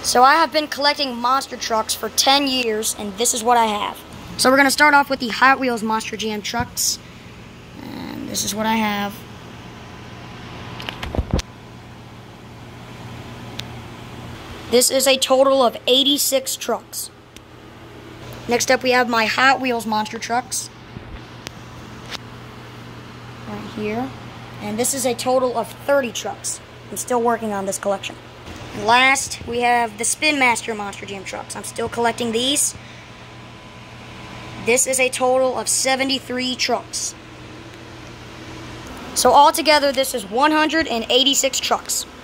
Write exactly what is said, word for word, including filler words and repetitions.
So I have been collecting monster trucks for ten years, and this is what I have. So we're going to start off with the Hot Wheels Monster Jam trucks. And this is what I have. This is a total of eighty-six trucks. Next up we have my Hot Wheels monster trucks. Right here. And this is a total of thirty trucks. I'm still working on this collection. And last, we have the Spin Master Monster Jam trucks. I'm still collecting these. This is a total of seventy-three trucks. So altogether, this is one hundred eighty-six trucks.